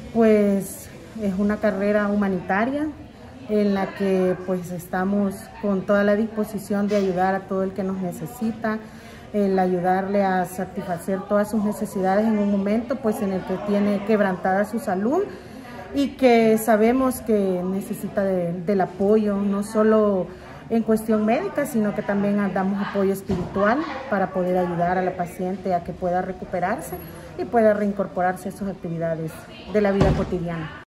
Pues es una carrera humanitaria en la que pues estamos con toda la disposición de ayudar a todo el que nos necesita, el ayudarle a satisfacer todas sus necesidades en un momento pues en el que tiene quebrantada su salud y que sabemos que necesita del apoyo, no solo en cuestión médica, sino que también damos apoyo espiritual para poder ayudar a la paciente a que pueda recuperarse y pueda reincorporarse a sus actividades de la vida cotidiana.